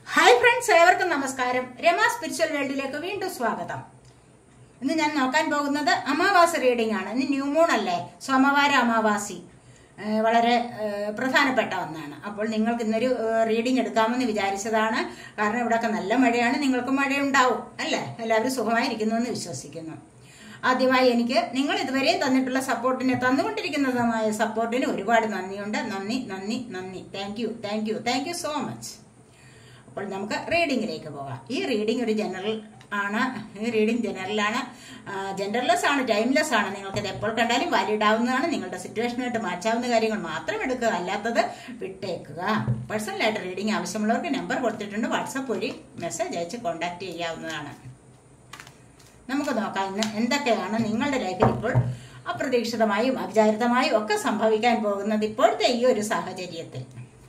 Hi friends, ഏവർക്കും നമസ്കാരം. Rama spiritual വേൾഡിലേക്ക് വീണ്ടും സ്വാഗതം. ഇന്ന് ഞാൻ നോക്കാൻ പോകുന്നത് അമാവാസി റീഡിംഗ് ആണ്. ഇന്ന് ന്യൂ മൂൺ അല്ലേ, സോമവാര അമാവാസി വളരെ പ്രധാനപ്പെട്ട ഒന്നാണ്. അപ്പോൾ നിങ്ങൾക്ക് ഇന്നൊരു റീഡിംഗ് എടുക്കാമെന്ന് വിചാരിച്ചതാണ്. കാരണം ഇവിടെയൊക്കെ നല്ല മഴയാണ്, നിങ്ങൾക്ക് മഴയുണ്ടാവും അല്ലേ. എല്ലാവരും സുഖമായിരിക്കുന്നു എന്ന് വിശ്വസിക്കുന്നു. ആദ്യമായി എനിക്ക് നിങ്ങൾ ഇതുവരെയും തന്നിട്ടുള്ള സപ്പോർട്ടിന്, തന്നുകൊണ്ടിരിക്കുന്നതുമായ സപ്പോർട്ടിന് ഒരുപാട് നന്ദിയുണ്ട്. നന്ദി നന്ദി നന്ദി. Thank you so much. അപ്പോൾ നമുക്ക് റീഡിങ്ങിലേക്ക് പോകാം. ഈ റീഡിംഗ് ഒരു ജനറൽ ആണ്. ഈ റീഡിംഗ് ജനറലാണ്, ജെൻഡർലെസ് ആണ്, ടൈംലെസ് ആണ്. നിങ്ങൾക്ക് ഇത് എപ്പോൾ കണ്ടാലും വാലിഡ് ആവുന്നതാണ്. നിങ്ങളുടെ സിറ്റുവേഷനായിട്ട് മാറ്റാവുന്ന കാര്യങ്ങൾ മാത്രം എടുക്കുക, അല്ലാത്തത് വിട്ടേക്കുക. പേഴ്സണലായിട്ട് റീഡിംഗ് ആവശ്യമുള്ളവർക്ക് നമ്പർ കൊടുത്തിട്ടുണ്ട്. വാട്സപ്പ് വഴി മെസ്സേജ് അയച്ച് കോൺടാക്ട് ചെയ്യാവുന്നതാണ്. നമുക്ക് നോക്കാം ഇന്ന് എന്തൊക്കെയാണ് നിങ്ങളുടെ ലൈഫിൽ ഇപ്പോൾ അപ്രതീക്ഷിതമായും അവിചാരിതമായും ഒക്കെ സംഭവിക്കാൻ പോകുന്നത് ഇപ്പോഴത്തെ ഈ ഒരു സാഹചര്യത്തിൽ.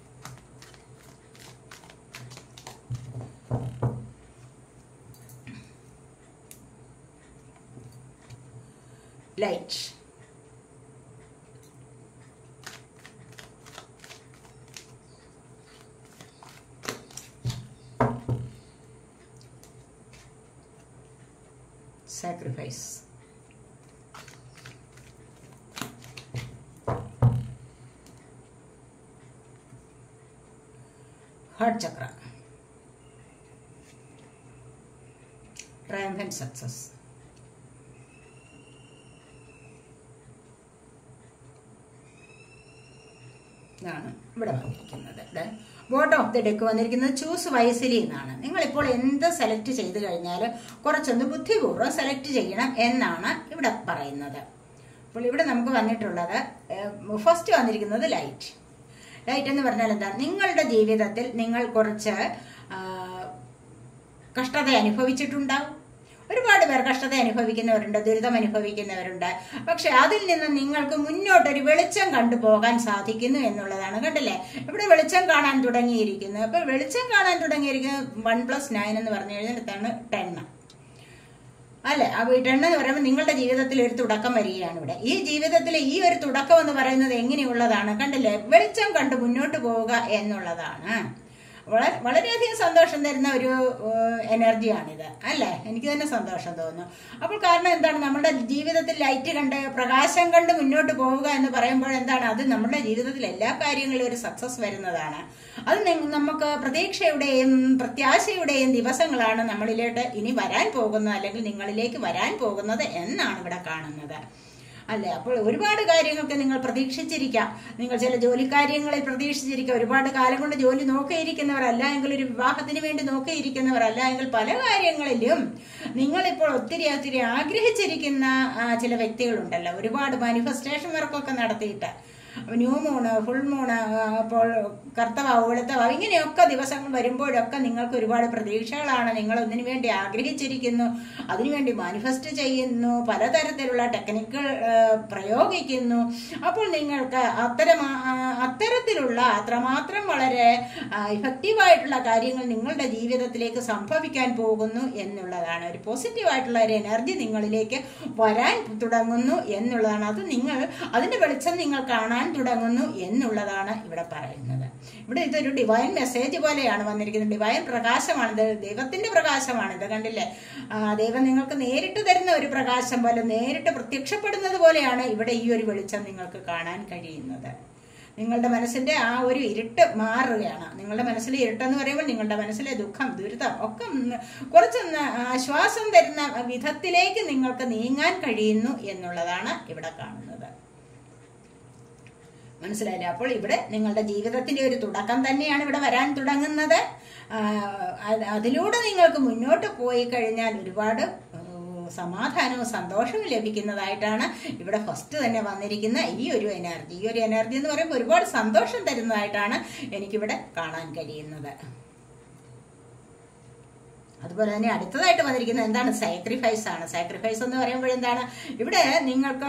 Light, sacrifice, heart chakra, triumph and success, ാണ് ഇവിടെ വന്നിരിക്കുന്നത്. ബോട്ടം ഓഫ് ദി ഡെക്ക് വന്നിരിക്കുന്നത് ചൂസ് വൈസിലി എന്നാണ്. നിങ്ങളിപ്പോൾ എന്ത് സെലക്ട് ചെയ്ത് കഴിഞ്ഞാൽ കുറച്ചൊന്ന് ബുദ്ധിപൂർവ്വം സെലക്ട് ചെയ്യണം എന്നാണ് ഇവിടെ പറയുന്നത്. അപ്പോൾ ഇവിടെ നമുക്ക് വന്നിട്ടുള്ളത് ഫസ്റ്റ് വന്നിരിക്കുന്നത് ലൈറ്റ്. ലൈറ്റ് എന്ന് പറഞ്ഞാൽ എന്താ, നിങ്ങളുടെ ജീവിതത്തിൽ നിങ്ങൾ കുറച്ച് കഷ്ടത അനുഭവിച്ചിട്ടുണ്ടാവും. ഒരുപാട് പേർ കഷ്ടത അനുഭവിക്കുന്നവരുണ്ട്, ദുരിതം അനുഭവിക്കുന്നവരുണ്ട്. പക്ഷെ അതിൽ നിന്ന് നിങ്ങൾക്ക് മുന്നോട്ടൊരു വെളിച്ചം കണ്ടുപോകാൻ സാധിക്കുന്നു എന്നുള്ളതാണ്. കണ്ടില്ലേ, ഇവിടെ വെളിച്ചം കാണാൻ തുടങ്ങിയിരിക്കുന്നു. അപ്പൊ വെളിച്ചം കാണാൻ തുടങ്ങിയിരിക്കുന്നത് 1+9 എന്ന് പറഞ്ഞു കഴിഞ്ഞാൽ ഇതാണ് 10 അല്ലെ. അപ്പൊ ഈ 10 എന്ന് പറയുമ്പോൾ നിങ്ങളുടെ ജീവിതത്തിൽ ഒരു തുടക്കം വരികയാണ്. ഇവിടെ ഈ ജീവിതത്തിലെ ഈ ഒരു തുടക്കം എന്ന് പറയുന്നത് എങ്ങനെയുള്ളതാണ്, കണ്ടില്ലേ, വെളിച്ചം കണ്ട് മുന്നോട്ട് പോവുക എന്നുള്ളതാണ്. വളരെയധികം സന്തോഷം തരുന്ന ഒരു എനർജിയാണിത് അല്ലേ. എനിക്ക് തന്നെ സന്തോഷം തോന്നുന്നു. അപ്പോൾ കാരണം എന്താണ്, നമ്മുടെ ജീവിതത്തിൽ ലൈറ്റ് കണ്ട് പ്രകാശം കണ്ട് മുന്നോട്ട് പോവുക എന്ന് പറയുമ്പോൾ എന്താണ്, അത് നമ്മുടെ ജീവിതത്തിൽ എല്ലാ കാര്യങ്ങളിലും ഒരു സക്സസ് വരുന്നതാണ്. അത് നമുക്ക് പ്രതീക്ഷയുടെയും പ്രത്യാശയുടെയും ദിവസങ്ങളാണ് നമ്മളിലേക്ക് ഇനി വരാൻ പോകുന്നത്, അല്ലെങ്കിൽ നിങ്ങളിലേക്ക് വരാൻ പോകുന്നത് എന്നാണ് ഇവിടെ കാണുന്നത് അല്ലെ. അപ്പോൾ ഒരുപാട് കാര്യങ്ങൾക്ക് നിങ്ങൾ പ്രതീക്ഷിച്ചിരിക്കാം. നിങ്ങൾ ചില ജോലിക്കാര്യങ്ങളിൽ പ്രതീക്ഷിച്ചിരിക്കാം. ഒരുപാട് കാലം കൊണ്ട് ജോലി നോക്കിയിരിക്കുന്നവരല്ല എങ്കിൽ, ഒരു വിവാഹത്തിന് വേണ്ടി നോക്കിയിരിക്കുന്നവരല്ല എങ്കിൽ, പല കാര്യങ്ങളിലും നിങ്ങളിപ്പോൾ ഒത്തിരി ആഗ്രഹിച്ചിരിക്കുന്ന ചില വ്യക്തികളുണ്ടല്ലോ. ഒരുപാട് മാനിഫെസ്റ്റേഷൻ വർക്കൊക്കെ നടത്തിയിട്ട് ന്യൂ മൂണ്, ഫുൾ മൂണ്, അപ്പോൾ കർത്തവാവ്, വെളുത്തവാവ്, ഇങ്ങനെയൊക്കെ ദിവസങ്ങൾ വരുമ്പോഴൊക്കെ നിങ്ങൾക്ക് ഒരുപാട് പ്രതീക്ഷകളാണ്. നിങ്ങൾ ഒന്നിനു വേണ്ടി ആഗ്രഹിച്ചിരിക്കുന്നു, അതിനുവേണ്ടി മാനിഫെസ്റ്റ് ചെയ്യുന്നു, പലതരത്തിലുള്ള ടെക്നിക്കുകൾ പ്രയോഗിക്കുന്നു. അപ്പോൾ നിങ്ങൾക്ക് അത്തരത്തിലുള്ള അത്രമാത്രം വളരെ ഇഫക്റ്റീവായിട്ടുള്ള കാര്യങ്ങൾ നിങ്ങളുടെ ജീവിതത്തിലേക്ക് സംഭവിക്കാൻ പോകുന്നു എന്നുള്ളതാണ്. ഒരു പോസിറ്റീവായിട്ടുള്ള ഒരു എനർജി നിങ്ങളിലേക്ക് വരാൻ തുടങ്ങുന്നു എന്നുള്ളതാണ്. അത് അതിന്റെ വെളിച്ചം നിങ്ങൾ കാണാൻ തുടങ്ങുന്നു എന്നുള്ളതാണ് ഇവിടെ പറയുന്നത്. ഇവിടെ ഇതൊരു ഡിവൈൻ മെസ്സേജ് പോലെയാണ് വന്നിരിക്കുന്നത്. ഡിവൈൻ പ്രകാശമാണിത്, ദൈവത്തിന്റെ പ്രകാശമാണിത്. കണ്ടില്ലേ, ദൈവം നിങ്ങൾക്ക് നേരിട്ട് തരുന്ന ഒരു പ്രകാശം പോലെ, നേരിട്ട് പ്രത്യക്ഷപ്പെടുന്നത് പോലെയാണ് ഇവിടെ ഈ ഒരു വെളിച്ചം നിങ്ങൾക്ക് കാണാൻ കഴിയുന്നത്. നിങ്ങളുടെ മനസ്സിന്റെ ആ ഒരു ഇരുട്ട് മാറുകയാണ്. നിങ്ങളുടെ മനസ്സിലെ ഇരുട്ടെന്ന് പറയുമ്പോൾ നിങ്ങളുടെ മനസ്സിലെ ദുഃഖം, ദുരിതം ഒക്കെ കുറച്ചൊന്ന് ആശ്വാസം തരുന്ന വിധത്തിലേക്ക് നിങ്ങൾക്ക് നീങ്ങാൻ കഴിയുന്നു എന്നുള്ളതാണ് ഇവിടെ കാണുന്നത്. മനസ്സിലായില്ലേ? അപ്പോൾ ഇവിടെ നിങ്ങളുടെ ജീവിതത്തിന്റെ ഒരു തുടക്കം തന്നെയാണ് ഇവിടെ വരാൻ തുടങ്ങുന്നത്. അതിലൂടെ നിങ്ങൾക്ക് മുന്നോട്ട് പോയി കഴിഞ്ഞാൽ ഒരുപാട് സമാധാനവും സന്തോഷവും ലഭിക്കുന്നതായിട്ടാണ് ഇവിടെ ഫസ്റ്റ് തന്നെ വന്നിരിക്കുന്ന ഈ ഒരു എനർജി. ഈ ഒരു എനർജി എന്ന് പറയുമ്പോൾ ഒരുപാട് സന്തോഷം തരുന്നതായിട്ടാണ് എനിക്കിവിടെ കാണാൻ കഴിയുന്നത്. അതുപോലെ തന്നെ അടുത്തതായിട്ട് വന്നിരിക്കുന്നത് എന്താണ്, സാക്രിഫൈസ് ആണ്. സാക്രിഫൈസ് എന്ന് പറയുമ്പോൾ എന്താണ്, ഇവിടെ നിങ്ങൾക്ക്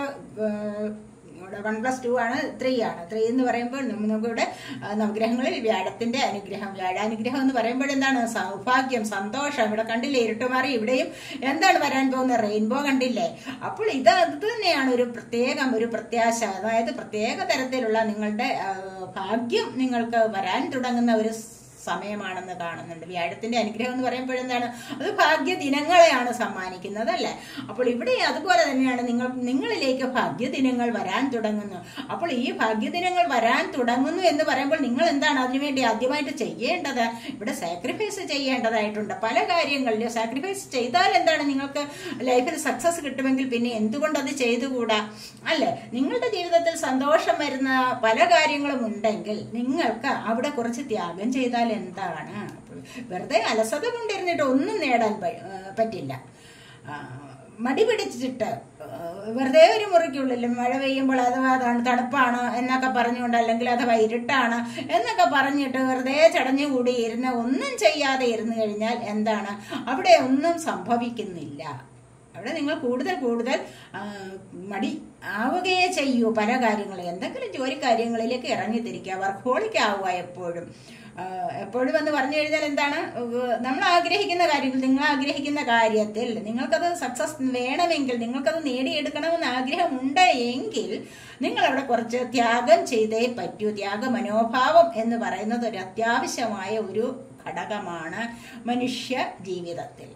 1+2 ആണ്, 3 ആണ്. 3 എന്ന് പറയുമ്പോൾ നമുക്കിവിടെ നവഗ്രഹങ്ങളിൽ വ്യാഴത്തിന്റെ അനുഗ്രഹം, വ്യാഴാനുഗ്രഹം എന്ന് പറയുമ്പോൾ എന്താണ്, സൗഭാഗ്യം, സന്തോഷം. ഇവിടെ കണ്ടില്ലേ, ഇരുട്ടുമാറി ഇവിടെയും എന്താണ് വരാൻ പോകുന്ന റെയിൻബോ കണ്ടില്ലേ. അപ്പോൾ ഇത് തന്നെയാണ് ഒരു പ്രത്യാശ, അതായത് പ്രത്യേക തരത്തിലുള്ള നിങ്ങളുടെ ഭാഗ്യം നിങ്ങൾക്ക് വരാൻ തുടങ്ങുന്ന ഒരു സമയമാണെന്ന് കാണുന്നുണ്ട്. വ്യാഴത്തിന്റെ അനുഗ്രഹം എന്ന് പറയുമ്പോഴെന്താണ്, അത് ഭാഗ്യദിനങ്ങളെയാണ് സമ്മാനിക്കുന്നത് അല്ലേ. അപ്പോൾ ഇവിടെ അതുപോലെ തന്നെയാണ് നിങ്ങളിലേക്ക് ഭാഗ്യദിനങ്ങൾ വരാൻ തുടങ്ങുന്നു. അപ്പോൾ ഈ ഭാഗ്യദിനങ്ങൾ വരാൻ തുടങ്ങുന്നു എന്ന് പറയുമ്പോൾ നിങ്ങൾ എന്താണ് അതിനുവേണ്ടി ആദ്യമായിട്ട് ചെയ്യേണ്ടത്? ഇവിടെ സാക്രിഫൈസ് ചെയ്യേണ്ടതായിട്ടുണ്ട്. പല കാര്യങ്ങളിലും സാക്രിഫൈസ് ചെയ്താൽ എന്താണ്, നിങ്ങൾക്ക് ലൈഫിൽ സക്സസ് കിട്ടുമെങ്കിൽ പിന്നെ എന്തുകൊണ്ട് അത് ചെയ്തുകൂടാ അല്ലെ. നിങ്ങളുടെ ജീവിതത്തിൽ സന്തോഷം വരുന്ന പല കാര്യങ്ങളും ഉണ്ടെങ്കിൽ നിങ്ങൾക്ക് അവിടെ കുറച്ച് ത്യാഗം ചെയ്താൽ എന്താണ്? വെറുതെ അലസത കൊണ്ടിരുന്നിട്ട് ഒന്നും നേടാൻ പറ്റില്ല. മടി പിടിച്ചിട്ട് വെറുതെ ഒരു മുറിക്കുള്ളിൽ മഴ പെയ്യുമ്പോൾ അഥവാ തണുപ്പാണ് എന്നൊക്കെ പറഞ്ഞുകൊണ്ട്, അല്ലെങ്കിൽ അഥവാ ഇരുട്ടാണ് എന്നൊക്കെ പറഞ്ഞിട്ട് വെറുതെ ചടഞ്ഞുകൂടി ഇരുന്ന് ഒന്നും ചെയ്യാതെ ഇരുന്നു കഴിഞ്ഞാൽ എന്താണ്, അവിടെ ഒന്നും സംഭവിക്കുന്നില്ല. അവിടെ നിങ്ങൾ കൂടുതൽ മടി ആവുകയേ ചെയ്യൂ. പല കാര്യങ്ങളും എന്തെങ്കിലും ജോലി കാര്യങ്ങളിലേക്ക് ഇറങ്ങിത്തിരിക്കുക, വർക്കോളിക്ക് ആവുക. എപ്പോഴും എന്ന് പറഞ്ഞു കഴിഞ്ഞാൽ എന്താണ്, നമ്മൾ ആഗ്രഹിക്കുന്ന കാര്യങ്ങൾ, നിങ്ങൾ ആഗ്രഹിക്കുന്ന കാര്യത്തിൽ നിങ്ങൾക്കത് സക്സസ് വേണമെങ്കിൽ, നിങ്ങൾക്കത് നേടിയെടുക്കണമെന്ന് ആഗ്രഹമുണ്ട് എങ്കിൽ നിങ്ങൾ അവിടെ കുറച്ച് ത്യാഗം ചെയ്തേ പറ്റൂ. ത്യാഗ മനോഭാവം എന്ന് പറയുന്നത് ഒരു അത്യാവശ്യമായ ഒരു ഘടകമാണ് മനുഷ്യ ജീവിതത്തിൽ.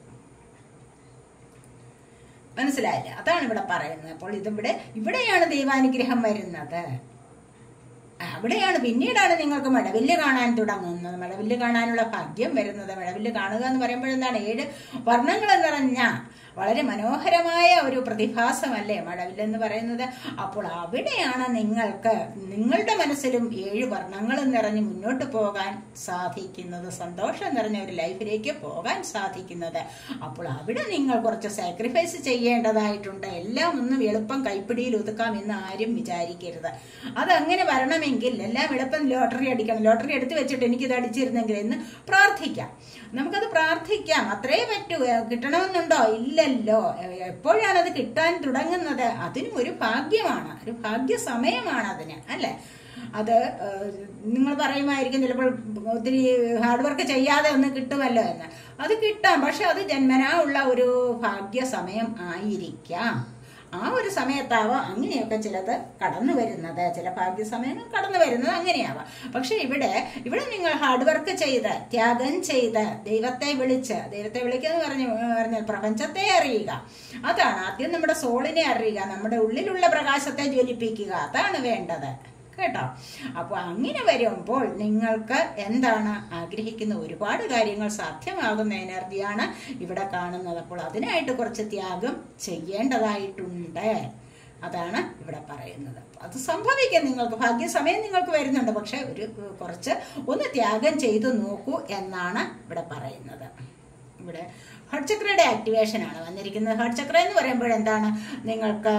മനസ്സിലായില്ലേ? അതാണ് ഇവിടെ പറയുന്നത്. അപ്പോൾ ഇവിടെയാണ് ദൈവാനുഗ്രഹം വരുന്നത്. അവിടെയാണ് പിന്നീടാണ് നിങ്ങൾക്ക് മഴവില്ല് കാണാൻ തുടങ്ങുന്നത്, മഴവില്ല് കാണാനുള്ള ഭാഗ്യം വരുന്നത്. മഴവില്ല് കാണുക എന്ന് പറയുമ്പോഴെന്താണ്, 7 വർണ്ണങ്ങൾ നിറഞ്ഞ വളരെ മനോഹരമായ ഒരു പ്രതിഭാസമല്ലേ മഴവില്ലെന്ന് പറയുന്നത്. അപ്പോൾ അവിടെയാണ് നിങ്ങൾക്ക് നിങ്ങളുടെ മനസ്സിലും 7 വർണ്ണങ്ങൾ നിറഞ്ഞ് മുന്നോട്ട് പോകാൻ സാധിക്കുന്നത്, സന്തോഷം നിറഞ്ഞ ഒരു ലൈഫിലേക്ക് പോകാൻ സാധിക്കുന്നത്. അപ്പോൾ അവിടെ നിങ്ങൾ കുറച്ച് സാക്രിഫൈസ് ചെയ്യേണ്ടതായിട്ടുണ്ട്. എല്ലാം ഒന്നും എളുപ്പം കൈപ്പിടിയിൽ ഒതുക്കാം എന്ന് ആരും വിചാരിക്കരുത്. അതങ്ങനെ വരണമെങ്കിൽ എല്ലാം എളുപ്പം ലോട്ടറി അടിക്കണം, ലോട്ടറി എടുത്ത് വെച്ചിട്ട് എനിക്കിത് അടിച്ചിരുന്നെങ്കിൽ എന്ന് പ്രാർത്ഥിക്കാം. നമുക്കത് പ്രാർത്ഥിക്കാം, അത്രേ പറ്റൂ. കിട്ടണമെന്നുണ്ടോ? ഇല്ലല്ലോ. എപ്പോഴാണ് അത് കിട്ടാൻ തുടങ്ങുന്നത്? അതിനും ഒരു ഭാഗ്യമാണ്, ഒരു ഭാഗ്യ സമയമാണ് അതിന് അല്ലെ. അത് നിങ്ങൾ പറയുമായിരിക്കും ചിലപ്പോൾ ഒത്തിരി ഹാർഡ് വർക്ക് ചെയ്യാതെ ഒന്ന് കിട്ടുമല്ലോ എന്ന്. അത് കിട്ടാം, പക്ഷെ അത് ജന്മനാ ഉള്ള ഒരു ഭാഗ്യ സമയം ആയിരിക്കാം. ആ ഒരു സമയത്താവാം അങ്ങനെയൊക്കെ ചിലത് കടന്നു വരുന്നത്, ചില ഭാഗ്യസമയങ്ങൾ കടന്നു വരുന്നത് അങ്ങനെയാവാം. പക്ഷെ ഇവിടെ നിങ്ങൾ ഹാർഡ് വർക്ക് ചെയ്ത് ത്യാഗം ചെയ്ത് ദൈവത്തെ വിളിക്കുക എന്ന് പറഞ്ഞാൽ പ്രപഞ്ചത്തെ അറിയുക. അതാണ് ആദ്യം നമ്മുടെ സോളിനെ അറിയുക, നമ്മുടെ ഉള്ളിലുള്ള പ്രകാശത്തെ ജ്വലിപ്പിക്കുക. അതാണ് വേണ്ടത് കേട്ടോ. അപ്പോൾ അങ്ങനെ വരുമ്പോൾ നിങ്ങൾക്ക് എന്താണ് ആഗ്രഹിക്കുന്ന ഒരുപാട് കാര്യങ്ങൾ സാധ്യമാകുന്ന എനർജിയാണ് ഇവിടെ കാണുന്നത്. അപ്പോൾ അതിനായിട്ട് കുറച്ച് ത്യാഗം ചെയ്യേണ്ടതായിട്ടുണ്ട്. അതാണ് ഇവിടെ പറയുന്നത്. അത് സംഭവിക്കാം, നിങ്ങൾക്ക് ഭാഗ്യസമയം നിങ്ങൾക്ക് വരുന്നുണ്ട്. പക്ഷെ കുറച്ച് ഒന്ന് ത്യാഗം ചെയ്തു നോക്കൂ എന്നാണ് ഇവിടെ പറയുന്നത്. ഇവിടെ ഹാർട്ട് ചക്രയുടെ ആക്ടിവേഷൻ ആണ് വന്നിരിക്കുന്നത്. ഹാർട്ട് ചക്ര എന്ന് പറയുമ്പോൾ എന്താണ്, നിങ്ങൾക്ക്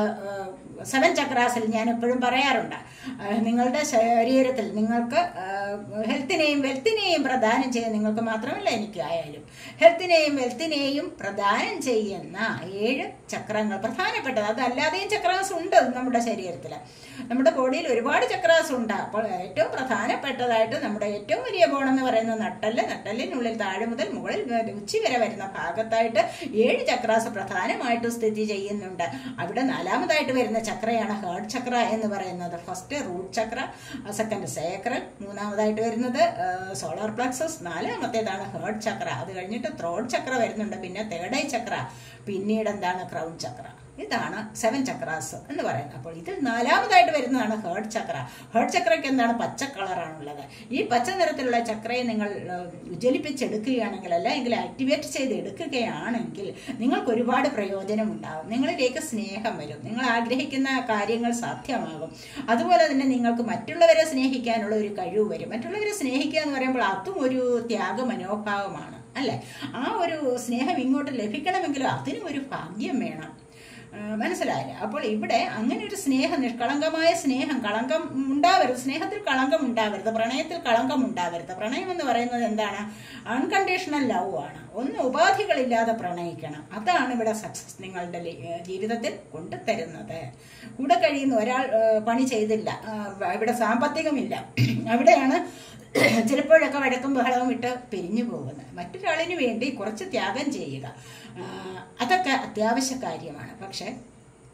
7 ചക്രാസിൽ ഞാൻ എപ്പോഴും പറയാറുണ്ട്, നിങ്ങളുടെ ശരീരത്തിൽ നിങ്ങൾക്ക് ഹെൽത്തിനെയും വെൽത്തിനെയും പ്രദാനം ചെയ്യുന്ന, നിങ്ങൾക്ക് മാത്രമല്ല എനിക്കായാലും ഹെൽത്തിനെയും വെൽത്തിനെയും പ്രദാനം ചെയ്യുന്ന 7 ചക്രങ്ങൾ പ്രധാനപ്പെട്ടത്. അതല്ലാതെയും ചക്രാസ് ഉണ്ട് നമ്മുടെ ശരീരത്തിൽ, നമ്മുടെ ബോഡിയിൽ ഒരുപാട് ചക്രാസ് ഉണ്ട്. അപ്പോൾ ഏറ്റവും പ്രധാനപ്പെട്ടതായിട്ട് നമ്മുടെ ഏറ്റവും വലിയ ബോൺ എന്ന് പറയുന്നത് നട്ടലിനുള്ളിൽ താഴെ മുതൽ മുകളിൽ ഉച്ചി വരെ വരുന്ന ഭാഗത്തായിട്ട് 7 ചക്രാസ് പ്രധാനമായിട്ട് സ്ഥിതി ചെയ്യുന്നുണ്ട്. അവിടെ 4ാമതായിട്ട് വരുന്ന ചക്രയാണ് ഹാർട്ട് ചക്ര എന്ന് പറയുന്നത്. First root chakra, second sacral, 3ാമതായിട്ട് വരുന്നത് സോളാർ പ്ലക്സസ്, 4ാമത്തേതാണ് ഹാർട്ട് ചക്ര. അത് കഴിഞ്ഞിട്ട് ത്രോട്ട് ചക്ര വരുന്നുണ്ട്, പിന്നെ തേർഡ് ഐ ചക്ര, പിന്നീട് എന്താണ് ക്രൗൺ ചക്ര. ഇതാണ് 7 ചക്രാസ് എന്ന് പറയുന്നത്. അപ്പോൾ ഇതിൽ 4ാമതായിട്ട് വരുന്നതാണ് ഹാർട്ട് ചക്ര. ഹാർട്ട് ചക്രയ്ക്ക് എന്താണ്, പച്ച കളറാണുള്ളത്. ഈ പച്ച നിറത്തിലുള്ള ചക്രയെ നിങ്ങൾ ജ്വലിപ്പിച്ചെടുക്കുകയാണെങ്കിൽ, അല്ലെങ്കിൽ ആക്ടിവേറ്റ് ചെയ്ത് എടുക്കുകയാണെങ്കിൽ നിങ്ങൾക്ക് ഒരുപാട് പ്രയോജനം ഉണ്ടാകും. നിങ്ങളിലേക്ക് സ്നേഹം വരും, നിങ്ങൾ ആഗ്രഹിക്കുന്ന കാര്യങ്ങൾ സാധ്യമാകും. അതുപോലെ തന്നെ നിങ്ങൾക്ക് മറ്റുള്ളവരെ സ്നേഹിക്കാനുള്ള ഒരു കഴിവ് വരും. മറ്റുള്ളവരെ സ്നേഹിക്കുക എന്ന് പറയുമ്പോൾ അതും ഒരു ത്യാഗ മനോഭാവമാണ് അല്ലെ. ആ ഒരു സ്നേഹം ഇങ്ങോട്ട് ലഭിക്കണമെങ്കിൽ അതിനും ഒരു ഭാഗ്യം വേണം. മനസ്സിലായില്ല? അപ്പോൾ ഇവിടെ അങ്ങനെ ഒരു സ്നേഹം, നിഷ്കളങ്കമായ സ്നേഹം, കളങ്കം ഉണ്ടാവരുത്, സ്നേഹത്തിൽ കളങ്കം ഉണ്ടാവരുത്, പ്രണയത്തിൽ കളങ്കം ഉണ്ടാവരുത്. പ്രണയം എന്ന് പറയുന്നത് എന്താണ്, അൺകണ്ടീഷണൽ ലവ് ആണ്. ഒന്നും ഉപാധികളില്ലാതെ പ്രണയിക്കണം. അതാണ് ഇവിടെ സക്സസ് നിങ്ങളുടെ ജീവിതത്തിൽ കൊണ്ടുതരുന്നത്. കൂടെ കഴിയുന്ന ഒരാൾ പണി ചെയ്തില്ല, ഇവിടെ സാമ്പത്തികമില്ല, അവിടെയാണ് ചിലപ്പോഴൊക്കെ വഴക്കും ബഹളവും ഇട്ട് പിരിഞ്ഞു പോകുന്നത്. മറ്റൊരാളിന് വേണ്ടി കുറച്ച് ത്യാഗം ചെയ്യുക, അതൊക്കെ അത്യാവശ്യ കാര്യമാണ്. പക്ഷെ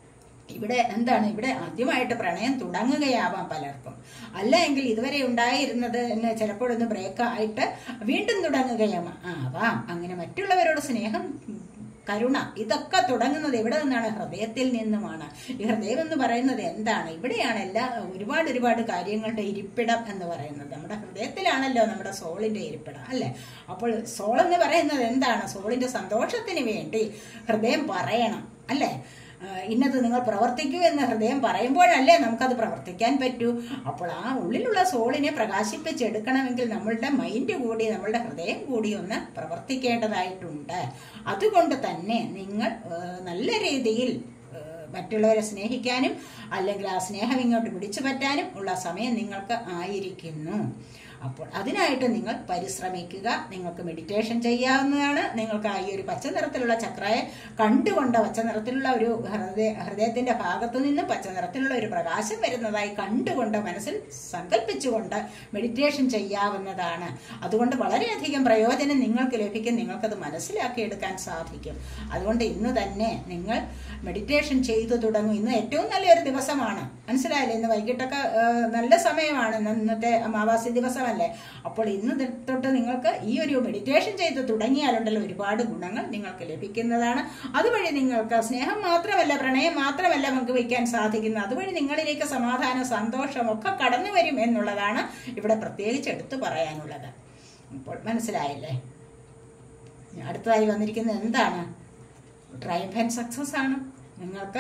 ഇവിടെ എന്താണ്, ഇവിടെ ആദ്യമായിട്ട് പ്രണയം തുടങ്ങുകയാവാം പലർക്കും, അല്ല എങ്കിൽ ഇതുവരെ ഉണ്ടായിരുന്നത് ചിലപ്പോഴൊന്ന് ബ്രേക്ക് ആയിട്ട് വീണ്ടും തുടങ്ങുകയാവാം. അങ്ങനെ മറ്റുള്ളവരോട് സ്നേഹം, കരുണ, ഇതൊക്കെ തുടങ്ങുന്നത് എവിടെ നിന്നാണ്? ഹൃദയത്തിൽ നിന്നുമാണ്. ഈ ഹൃദയം എന്ന് പറയുന്നത് എന്താണ്? ഇവിടെയാണ് ഒരുപാട് കാര്യങ്ങളുടെ ഇരിപ്പിടം എന്ന് പറയുന്നത്. നമ്മുടെ ഹൃദയത്തിലാണല്ലോ നമ്മുടെ സോളിന്റെ ഇരിപ്പിടം, അല്ലെ? അപ്പോൾ സോൾ എന്ന് പറയുന്നത് എന്താണ്? സോളിന്റെ സന്തോഷത്തിന് വേണ്ടി ഹൃദയം പറയണം, അല്ലെ? ഇന്നത് നിങ്ങൾ പ്രവർത്തിക്കൂ എന്ന് ഹൃദയം പറയുമ്പോഴല്ലേ നമുക്കത് പ്രവർത്തിക്കാൻ പറ്റൂ. അപ്പോൾ ആ ഉള്ളിലുള്ള സോളിനെ പ്രകാശിപ്പിച്ചെടുക്കണമെങ്കിൽ നമ്മളുടെ മൈൻഡ് കൂടി നമ്മളുടെ ഹൃദയം കൂടി ഒന്ന് പ്രവർത്തിക്കേണ്ടതായിട്ടുണ്ട്. അതുകൊണ്ട് തന്നെ നിങ്ങൾ നല്ല രീതിയിൽ മറ്റുള്ളവരെ സ്നേഹിക്കാനും അല്ലെങ്കിൽ ആ സ്നേഹം ഇങ്ങോട്ട് പിടിച്ചു പറ്റാനും ഉള്ള സമയം നിങ്ങൾക്ക് ആയിരിക്കുന്നു. അപ്പോൾ അതിനായിട്ട് നിങ്ങൾ പരിശ്രമിക്കുക. നിങ്ങൾക്ക് മെഡിറ്റേഷൻ ചെയ്യാവുന്നതാണ്. നിങ്ങൾക്ക് ഈ ഒരു പച്ച നിറത്തിലുള്ള ചക്രയെ കണ്ടുകൊണ്ട്, പച്ച നിറത്തിലുള്ള ഒരു ഹൃദയത്തിന്റെ ഭാഗത്തു നിന്ന് പച്ച നിറത്തിലുള്ള ഒരു പ്രകാശം വരുന്നതായി കണ്ടുകൊണ്ട് മനസ്സിൽ സങ്കല്പിച്ചുകൊണ്ട് മെഡിറ്റേഷൻ ചെയ്യാവുന്നതാണ്. അതുകൊണ്ട് വളരെയധികം പ്രയോജനം നിങ്ങൾക്ക് ലഭിക്കും. നിങ്ങൾക്കത് മനസ്സിലാക്കിയെടുക്കാൻ സാധിക്കും. അതുകൊണ്ട് ഇന്ന് തന്നെ നിങ്ങൾ മെഡിറ്റേഷൻ ചെയ്തു തുടങ്ങും. ഇന്ന് ഏറ്റവും നല്ലൊരു ദിവസമാണ്, മനസ്സിലായില്ലേ? ഇന്ന് വൈകിട്ടൊക്കെ നല്ല സമയമാണ്, ഇന്നത്തെ അമാവാസി ദിവസമല്ലേ? അപ്പോൾ ഇന്ന് തൊട്ട് നിങ്ങൾക്ക് ഈ ഒരു മെഡിറ്റേഷൻ ചെയ്ത് തുടങ്ങിയാലുണ്ടല്ലോ ഒരുപാട് ഗുണങ്ങൾ നിങ്ങൾക്ക് ലഭിക്കുന്നതാണ്. അതുവഴി നിങ്ങൾക്ക് സ്നേഹം മാത്രമല്ല, പ്രണയം മാത്രമല്ല പങ്കുവയ്ക്കാൻ സാധിക്കുന്നത്. അതുവഴി നിങ്ങളിലേക്ക് സമാധാനം, സന്തോഷം ഒക്കെ കടന്നു വരും എന്നുള്ളതാണ് ഇവിടെ പ്രത്യേകിച്ച് എടുത്തു പറയാനുള്ളത്. അപ്പോൾ മനസ്സിലായില്ലേ? അടുത്തതായി വന്നിരിക്കുന്നത് എന്താണ്? ട്രയംഫ് ആൻഡ് സക്സസ് ആണ്. നിങ്ങൾക്ക്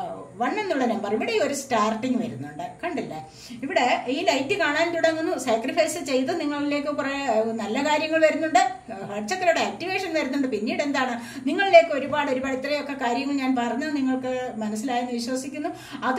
1 എന്നുള്ള നമ്പർ, ഇവിടെ ഒരു സ്റ്റാർട്ടിങ് വരുന്നുണ്ട്, കണ്ടില്ലേ? ഇവിടെ ഈ ലൈറ്റ് കാണാൻ തുടങ്ങുന്നു. സാക്രിഫൈസ് ചെയ്ത് നിങ്ങളിലേക്ക് കുറെ നല്ല കാര്യങ്ങൾ വരുന്നുണ്ട്. ഹാർട്ട് ചക്രയുടെ ആക്ടിവേഷൻ വരുന്നുണ്ട്. പിന്നീട് എന്താണ്, നിങ്ങളിലേക്ക് ഒരുപാട് ഇത്രയൊക്കെ കാര്യങ്ങൾ ഞാൻ പറഞ്ഞു നിങ്ങൾക്ക് മനസ്സിലായെന്ന് വിശ്വസിക്കുന്നു.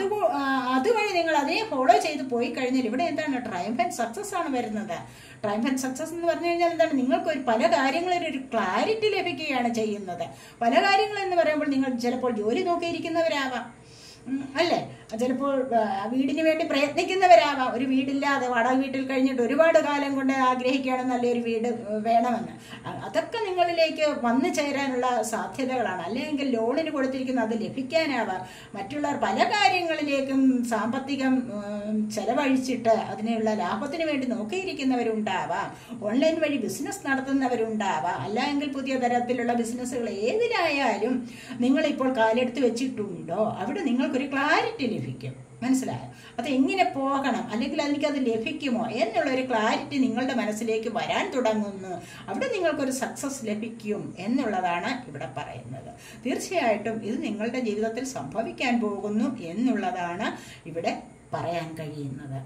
അതുവഴി നിങ്ങൾ അതിനെ ഫോളോ ചെയ്ത് പോയി കഴിഞ്ഞാൽ ഇവിടെ എന്താണ്? ട്രയംഫ് ആൻഡ് സക്സസ് ആണ് വരുന്നത്. ട്രയംഫ് ആൻഡ് സക്സസ് എന്ന് പറഞ്ഞു കഴിഞ്ഞാൽ എന്താണ്? നിങ്ങൾക്ക് പല കാര്യങ്ങളിൽ ഒരു ക്ലാരിറ്റി ലഭിക്കുകയാണ് ചെയ്യുന്നത്. പല കാര്യങ്ങൾ എന്ന് പറയുമ്പോൾ നിങ്ങൾ ചിലപ്പോൾ ജോലി നോക്കിയിരിക്കുന്നവരാവാം, അല്ലേ? ചിലപ്പോൾ വീടിന് വേണ്ടി പ്രയത്നിക്കുന്നവരാവാം. ഒരു വീടില്ലാതെ വാടക വീട്ടിൽ കഴിഞ്ഞിട്ട് ഒരുപാട് കാലം കൊണ്ട് ആഗ്രഹിക്കുകയാണ് നല്ലൊരു വീട് വേണമെന്ന്. അതൊക്കെ നിങ്ങളിലേക്ക് വന്നു ചേരാനുള്ള സാധ്യതകളാണ്. അല്ലെങ്കിൽ ലോണിന് കൊടുത്തിരിക്കുന്ന അത് ലഭിക്കാനാവാം. മറ്റുള്ളവർ പല കാര്യങ്ങളിലേക്കും സാമ്പത്തികം ചെലവഴിച്ചിട്ട് അതിനുള്ള ലാഭത്തിന് വേണ്ടി നോക്കിയിരിക്കുന്നവരുണ്ടാവാം. ഓൺലൈൻ വഴി ബിസിനസ് നടത്തുന്നവരുണ്ടാവാം. അല്ലെങ്കിൽ പുതിയ തരത്തിലുള്ള ബിസിനസ്സുകൾ ഏതിലായാലും നിങ്ങളിപ്പോൾ കാലെടുത്ത് വെച്ചിട്ടുണ്ടോ അവിടെ നിങ്ങൾക്കൊരു ക്ലാരിറ്റി ലഭിക്കും. മനസ്സിലായോ? അത് എങ്ങനെ പോകണം, അല്ലെങ്കിൽ എനിക്കത് ലഭിക്കുമോ എന്നുള്ളൊരു ക്ലാരിറ്റി നിങ്ങളുടെ മനസ്സിലേക്ക് വരാൻ തുടങ്ങുന്നു. അവിടെ നിങ്ങൾക്കൊരു സക്സസ് ലഭിക്കും എന്നുള്ളതാണ് ഇവിടെ പറയുന്നത്. തീർച്ചയായിട്ടും ഇത് നിങ്ങളുടെ ജീവിതത്തിൽ സംഭവിക്കാൻ പോകുന്നു എന്നുള്ളതാണ് ഇവിടെ പറയാൻ കഴിയുന്നത്.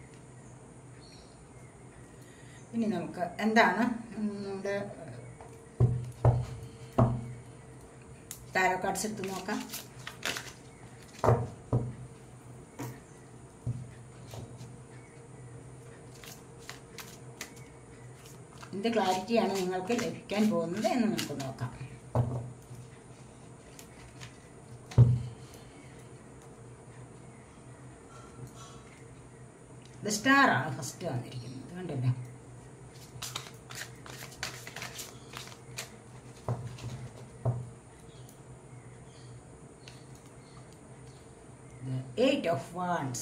ഇനി നമുക്ക് എന്താണ് നമ്മുടെ ടാരോ കാർഡ്സ് എടുത്ത് നോക്കാം. എന്ത് ക്ലാരിറ്റിയാണ് നിങ്ങൾക്ക് ലഭിക്കാൻ പോകുന്നത് എന്ന് നമുക്ക് നോക്കാം. സ്റ്റാർ ആണ് ഫസ്റ്റ് വന്നിരിക്കുന്നത്, കണ്ടല്ലേ? The 8 of Wands.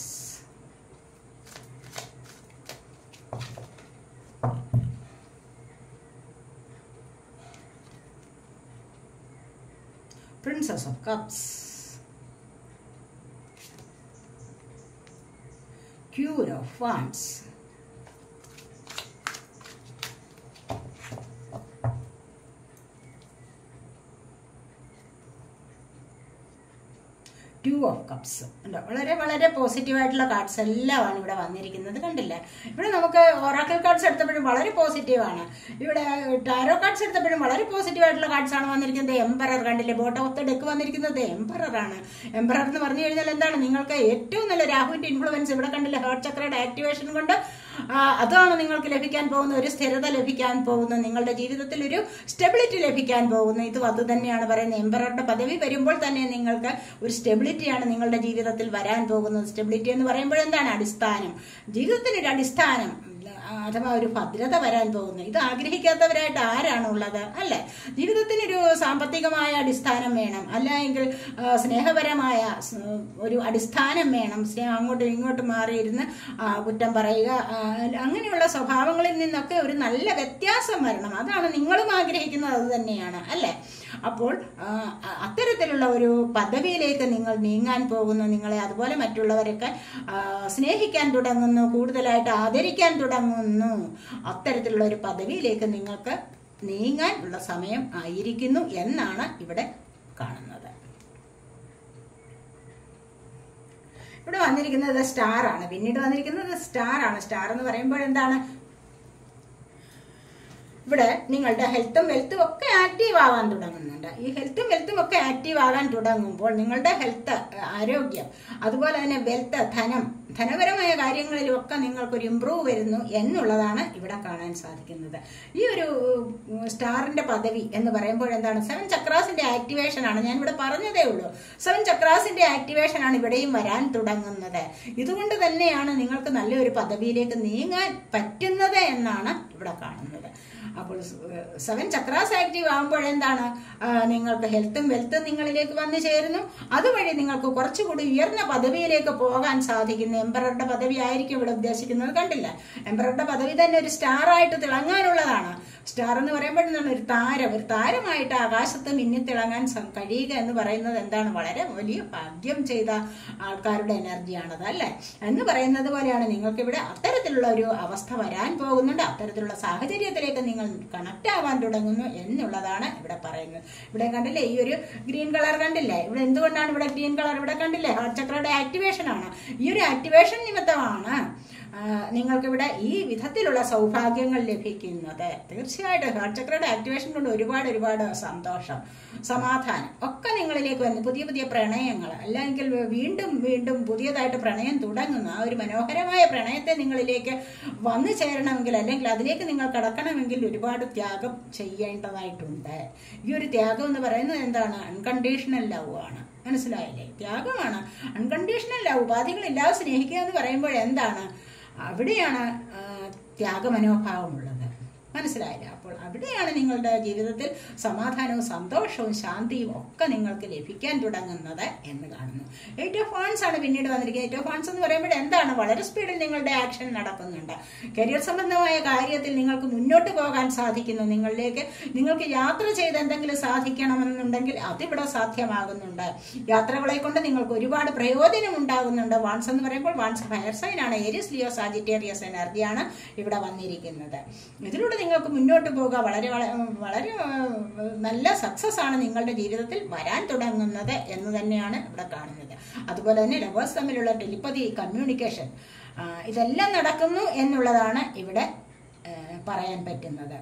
Princess of Cups. Queen of Wands. Two of Cups. വളരെ പോസിറ്റീവായിട്ടുള്ള കാർഡ്സ് എല്ലാമാണ് ഇവിടെ വന്നിരിക്കുന്നത്, കണ്ടില്ലേ? ഇവിടെ നമുക്ക് ഒറാക്കിൾ കാർഡ്സ് എടുത്തപ്പോഴും വളരെ പോസിറ്റീവാണ്. ഇവിടെ ടാരോ കാർഡ്സ് എടുത്തപ്പോഴും വളരെ പോസിറ്റീവായിട്ടുള്ള കാർഡ്സ് ആണ് വന്നിരിക്കുന്നത്. എംപറർ, കണ്ടില്ലേ? ബോട്ടം ഓഫ് ദ ഡെക്ക് വന്നിരിക്കുന്നത് എംപറർ ആണ്. എംപറർ എന്ന് പറഞ്ഞു കഴിഞ്ഞാൽ എന്താണ്? നിങ്ങൾക്ക് ഏറ്റവും നല്ല രാഹുവിന്റെ ഇൻഫ്ലുവൻസ് ഇവിടെ കണ്ടില്ലേ? ഹാർട്ട് ചക്രയുടെ ആക്ടിവേഷൻ കൊണ്ട് അതാണ് നിങ്ങൾക്ക് ലഭിക്കാൻ പോകുന്ന ഒരു സ്ഥിരത ലഭിക്കാൻ പോകുന്നു. നിങ്ങളുടെ ജീവിതത്തിൽ ഒരു സ്റ്റെബിലിറ്റി ലഭിക്കാൻ പോകുന്നു. ഇതും അത് തന്നെയാണ് പറയുന്നത്. എംപററുടെ പദവി വരുമ്പോൾ തന്നെ നിങ്ങൾക്ക് ഒരു സ്റ്റെബിലിറ്റിയാണ് നിങ്ങളുടെ ജീവിതത്തിൽ വരാൻ പോകുന്നത്. സ്റ്റെബിലിറ്റി എന്ന് പറയുമ്പോൾ എന്താണ്? അടിസ്ഥാനം, ജീവിതത്തിനൊരു അടിസ്ഥാനം. അഥവാ ഒരു ഭദ്രത വരാൻ പോകുന്നു. ഇത് ആഗ്രഹിക്കാത്തവരായിട്ട് ആരാണുള്ളത് അല്ലേ? ജീവിതത്തിനൊരു സാമ്പത്തികമായ അടിസ്ഥാനം വേണം, അല്ലെങ്കിൽ സ്നേഹപരമായ ഒരു അടിസ്ഥാനം വേണം. അങ്ങോട്ടും ഇങ്ങോട്ടും മാറിയിരുന്ന് കുറ്റം പറയുക, അങ്ങനെയുള്ള സ്വഭാവങ്ങളിൽ നിന്നൊക്കെ ഒരു നല്ല വ്യത്യാസം വരണം. അതാണ് നിങ്ങളും ആഗ്രഹിക്കുന്നത്, അത് തന്നെയാണ് അല്ലേ? അപ്പോൾ അത്തരത്തിലുള്ള ഒരു പദവിയിലേക്ക് നിങ്ങൾ നീങ്ങാൻ പോകുന്നു. നിങ്ങളെ അതുപോലെ മറ്റുള്ളവരൊക്കെ സ്നേഹിക്കാൻ തുടങ്ങുന്നു, കൂടുതലായിട്ട് ആദരിക്കാൻ തുടങ്ങുന്നു. അത്തരത്തിലുള്ള ഒരു പദവിയിലേക്ക് നിങ്ങൾക്ക് നീങ്ങാൻ ഉള്ള സമയം ആയിരിക്കുന്നു എന്നാണ് ഇവിടെ കാണുന്നത്. ഇവിടെ വന്നിരിക്കുന്നത് സ്റ്റാർ ആണ്. പിന്നീട് വന്നിരിക്കുന്നത് സ്റ്റാർ ആണ്. സ്റ്റാർ എന്ന് പറയുമ്പോൾ എന്താണ്? ഇവിടെ നിങ്ങളുടെ ഹെൽത്തും വെൽത്തും ഒക്കെ ആക്റ്റീവ് ആവാൻ തുടങ്ങുന്നുണ്ട്. ഈ ഹെൽത്തും വെൽത്തും ഒക്കെ ആക്റ്റീവ് ആകാൻ തുടങ്ങുമ്പോൾ നിങ്ങളുടെ ഹെൽത്ത്, ആരോഗ്യം, അതുപോലെ തന്നെ വെൽത്ത്, ധനപരമായ കാര്യങ്ങളിലൊക്കെ നിങ്ങൾക്കൊരു ഇമ്പ്രൂവ് വരുന്നു എന്നുള്ളതാണ് ഇവിടെ കാണാൻ സാധിക്കുന്നത്. ഈ ഒരു സ്റ്റാറിന്റെ പദവി എന്ന് പറയുമ്പോൾ എന്താണ്? 7 ചക്രാസിന്റെ ആക്ടിവേഷൻ ആണ്. ഞാൻ ഇവിടെ പറഞ്ഞതേ ഉള്ളൂ. 7 ചക്രാസിന്റെ ആക്ടിവേഷൻ ആണ് ഇവിടെയും വരാൻ തുടങ്ങുന്നത്. ഇതുകൊണ്ട് തന്നെയാണ് നിങ്ങൾക്ക് നല്ലൊരു പദവിയിലേക്ക് നീങ്ങാൻ പറ്റുന്നത് എന്നാണ് ഇവിടെ കാണുന്നത്. അപ്പോൾ 7 ചക്രാസ് ആക്റ്റീവ് ആകുമ്പോഴെന്താണ്? നിങ്ങൾക്ക് ഹെൽത്തും വെൽത്തും നിങ്ങളിലേക്ക് വന്നു ചേരുന്നു. അതുവഴി നിങ്ങൾക്ക് കുറച്ചുകൂടി ഉയർന്ന പദവിയിലേക്ക് പോകാൻ സാധിക്കുന്നു. എംപററുടെ പദവി ആയിരിക്കും ഇവിടെ ഉദ്ദേശിക്കുന്നത്. കണ്ടില്ല, എംപററുടെ പദവി തന്നെ ഒരു സ്റ്റാർ ആയിട്ട് തിളങ്ങാനുള്ളതാണ്. സ്റ്റാർ എന്ന് പറയുമ്പോൾ എന്താണ്? ഒരു താരമായിട്ട് ആകാശത്ത് മിന്നിത്തിളങ്ങാൻ കഴിയുക എന്ന് പറയുന്നത് എന്താണ്? വളരെ വലിയ ഭാഗ്യം ചെയ്ത ആൾക്കാരുടെ എനർജിയാണത് അല്ലേ? എന്ന് പറയുന്നത് പോലെയാണ് നിങ്ങൾക്ക് ഇവിടെ അത്തരത്തിലുള്ള ഒരു അവസ്ഥ വരാൻ പോകുന്നുണ്ട്. അത്തരത്തിലുള്ള സാഹചര്യത്തിലേക്ക് നിങ്ങൾ കണക്ട് ആവാൻ തുടങ്ങുന്നു എന്നുള്ളതാണ് ഇവിടെ പറയുന്നത്. ഇവിടെ കണ്ടില്ലേ ഈ ഒരു ഗ്രീൻ കളർ കണ്ടില്ലേ? ഇവിടെ എന്തുകൊണ്ടാണ് ഇവിടെ ഗ്രീൻ കളർ? ഇവിടെ കണ്ടില്ലേ ഹാർട്ട് ചക്രയുടെ ആക്ടിവേഷൻ ആണ്. ഈ ഒരു ആക്ടിവേഷൻ നിമിത്തമാണ് നിങ്ങൾക്കിവിടെ ഈ വിധത്തിലുള്ള സൗഭാഗ്യങ്ങൾ ലഭിക്കുന്നത്. തീർച്ചയായിട്ടും ഹാർട്ട് ചക്രയുടെ ആക്ടിവേഷൻ കൊണ്ട് ഒരുപാട് സന്തോഷം, സമാധാനം ഒക്കെ നിങ്ങളിലേക്ക് വന്നു. പുതിയ പ്രണയങ്ങൾ, അല്ലെങ്കിൽ വീണ്ടും പുതിയതായിട്ട് പ്രണയം തുടങ്ങുന്നു. ആ ഒരു മനോഹരമായ പ്രണയത്തെ നിങ്ങളിലേക്ക് വന്നു ചേരണമെങ്കിൽ, അല്ലെങ്കിൽ അതിലേക്ക് നിങ്ങൾ കടക്കണമെങ്കിൽ ഒരുപാട് ത്യാഗം ചെയ്യേണ്ടതായിട്ടുണ്ട്. ഈ ഒരു ത്യാഗം എന്ന് പറയുന്നത് എന്താണ്? അൺകണ്ടീഷണൽ ലവ് ആണ്. മനസ്സിലായില്ലേ? ത്യാഗമാണ്. അൺകണ്ടീഷണൽ ലവ്, ഉപാധികളില്ലാതെ സ്നേഹിക്കുക എന്ന് പറയുമ്പോൾ എന്താണ്? അവിടെയാണ് ത്യാഗമനോഭാവമുള്ളത്. മനസ്സിലായില്ല? അപ്പോൾ അവിടെയാണ് നിങ്ങളുടെ ജീവിതത്തിൽ സമാധാനവും സന്തോഷവും ശാന്തിയും ഒക്കെ നിങ്ങൾക്ക് ലഭിക്കാൻ തുടങ്ങുന്നത് എന്ന് കാണുന്നു. 8 ഓഫ് വാൻഡ്സ് ആണ് പിന്നീട് വന്നിരിക്കുന്നത്. 8 ഓഫ് വാൻഡ്സ് എന്ന് പറയുമ്പോൾ എന്താണ്? വളരെ സ്പീഡിൽ നിങ്ങളുടെ ആക്ഷൻ നടക്കുന്നുണ്ട്. കരിയർ സംബന്ധമായ കാര്യത്തിൽ നിങ്ങൾക്ക് മുന്നോട്ട് പോകാൻ സാധിക്കുന്നു. നിങ്ങൾക്ക് യാത്ര ചെയ്ത് എന്തെങ്കിലും സാധിക്കണമെന്നുണ്ടെങ്കിൽ അതിവിടെ സാധ്യമാകുന്നുണ്ട്. യാത്രകളെ കൊണ്ട് നിങ്ങൾക്ക് ഒരുപാട് പ്രയോജനം ഉണ്ടാകുന്നുണ്ട്. വാൻസ് എന്ന് പറയുമ്പോൾ വാൻസ് ഫയർ സൈൻ ആണ്. ഏരിയസ്, ലിയോ, സാജിറ്റേറിയസ് എനർജിയാണ് ഇവിടെ വന്നിരിക്കുന്നത്. ഇതിലൂടെ നിങ്ങൾക്ക് മുന്നോട്ട് പോകുക. വളരെ നല്ല സക്സസ് ആണ് നിങ്ങളുടെ ജീവിതത്തിൽ വരാൻ തുടങ്ങുന്നത് എന്ന് തന്നെയാണ് ഇവിടെ കാണുന്നത്. അതുപോലെ തന്നെ ലവേഴ്സ് തമ്മിലുള്ള ടെലിപ്പതി, കമ്മ്യൂണിക്കേഷൻ, ഇതെല്ലാം നടക്കുന്നു എന്നുള്ളതാണ് ഇവിടെ പറയാൻ പറ്റുന്നത്.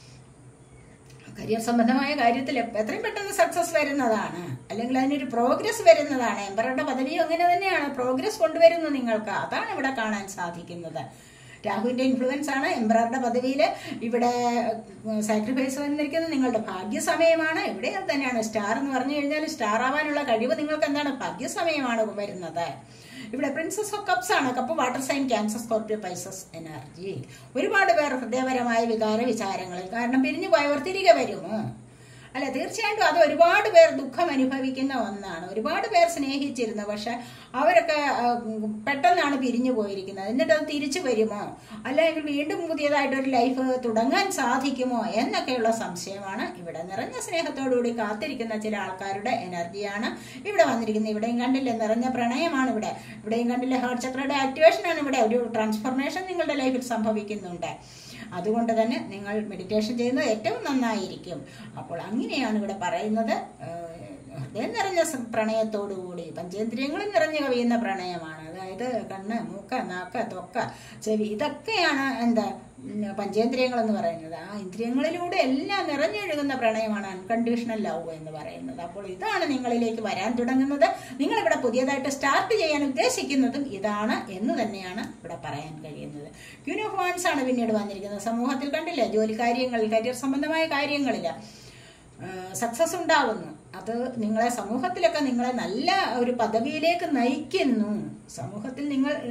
കരിയർ സംബന്ധമായ കാര്യത്തിൽ എത്രയും പെട്ടെന്ന് സക്സസ് വരുന്നതാണ്, അല്ലെങ്കിൽ അതിനൊരു പ്രോഗ്രസ് വരുന്നതാണ്. എംപററുടെ പദവിയും അങ്ങനെ തന്നെയാണ്. പ്രോഗ്രസ് കൊണ്ടുവരുന്നു നിങ്ങൾക്ക്. അതാണ് ഇവിടെ കാണാൻ സാധിക്കുന്നത്. രാഹുവിന്റെ ഇൻഫ്ലുവൻസ് ആണ് എംപററുടെ പദവിയിൽ ഇവിടെ സാക്രിഫൈസ് വന്നിരിക്കുന്നത്. നിങ്ങളുടെ ഭാഗ്യസമയമാണ്. ഇവിടെ അത് തന്നെയാണ്. സ്റ്റാർ എന്ന് പറഞ്ഞു കഴിഞ്ഞാൽ സ്റ്റാർ ആവാനുള്ള കഴിവ് നിങ്ങൾക്ക് എന്താണ്? ഭാഗ്യസമയമാണ് വരുന്നത്. ഇവിടെ പ്രിൻസസ് ഓഫ് കപ്സ് ആണ്. Cup water sign, Cancer, Scorpio, Pisces energy. ഒരുപാട് പേർ ഹൃദയപരമായ വിചാരങ്ങളിൽ കാരണം പിരിഞ്ഞു പോയവർ തിരികെ വരുമോ? അല്ല, തീർച്ചയായിട്ടും അത് ഒരുപാട് പേർ ദുഃഖം അനുഭവിക്കുന്ന ഒന്നാണ്. ഒരുപാട് പേർ സ്നേഹിച്ചിരുന്നു, പക്ഷെ അവരൊക്കെ പെട്ടെന്നാണ് പിരിഞ്ഞു പോയിരിക്കുന്നത്. എന്നിട്ട് അത് തിരിച്ചു വരുമോ, അല്ലെങ്കിൽ വീണ്ടും പുതിയതായിട്ടൊരു ലൈഫ് തുടങ്ങാൻ സാധിക്കുമോ എന്നൊക്കെയുള്ള സംശയമാണ്. ഇവിടെ നിറഞ്ഞ സ്നേഹത്തോടുകൂടി കാത്തിരിക്കുന്ന ചില ആൾക്കാരുടെ എനർജിയാണ് ഇവിടെ വന്നിരിക്കുന്നത്. ഇവിടെയും കണ്ടില്ലേ നിറഞ്ഞ പ്രണയമാണ്. ഇവിടെയും കണ്ടില്ലേ ഹാർട്ട് ചക്രയുടെ ആക്ടിവേഷൻ ആണ്. ഇവിടെ ഒരു ട്രാൻസ്ഫോർമേഷൻ നിങ്ങളുടെ ലൈഫിൽ സംഭവിക്കുന്നുണ്ട്. അതുകൊണ്ട് തന്നെ നിങ്ങൾ മെഡിറ്റേഷൻ ചെയ്യുന്നത് ഏറ്റവും നന്നായിരിക്കും. അപ്പോൾ അങ്ങനെയാണ് ഇവിടെ പറയുന്നത്. ഹൃദയം നിറഞ്ഞ പ്രണയത്തോടുകൂടി പഞ്ചേന്ദ്രിയങ്ങളും നിറഞ്ഞു കവിയുന്ന പ്രണയമാണ്. അതായത് കണ്ണ്, മൂക്ക്, നാക്ക്, ത്വക്ക്, ചെവി, ഇതൊക്കെയാണ് എന്താ പഞ്ചേന്ദ്രിയങ്ങൾ എന്ന് പറയുന്നത്. ആ ഇന്ദ്രിയങ്ങളിലൂടെ എല്ലാം നിറഞ്ഞൊഴുകുന്ന പ്രണയമാണ് അൺകണ്ടീഷണൽ ലവ് എന്ന് പറയുന്നത്. അപ്പോൾ ഇതാണ് നിങ്ങളിലേക്ക് വരാൻ തുടങ്ങുന്നത്. നിങ്ങളിവിടെ പുതിയതായിട്ട് സ്റ്റാർട്ട് ചെയ്യാൻ ഉദ്ദേശിക്കുന്നതും ഇതാണ് എന്ന് തന്നെയാണ് ഇവിടെ പറയാൻ കഴിയുന്നത്. ക്വീൻ ഓഫ് വാൻഡ്സ് ആണ് പിന്നീട് വന്നിരിക്കുന്നത്. സമൂഹത്തിൽ കണ്ടില്ലേ, ജോലി കാര്യങ്ങളിൽ, കരിയർ സംബന്ധമായ കാര്യങ്ങളിൽ സക്സസ് ഉണ്ടാവുന്നു. അത് നിങ്ങളെ സമൂഹത്തിലൊക്കെ നിങ്ങളെ നല്ല ഒരു പദവിയിലേക്ക് നയിക്കുന്നു. സമൂഹത്തിൽ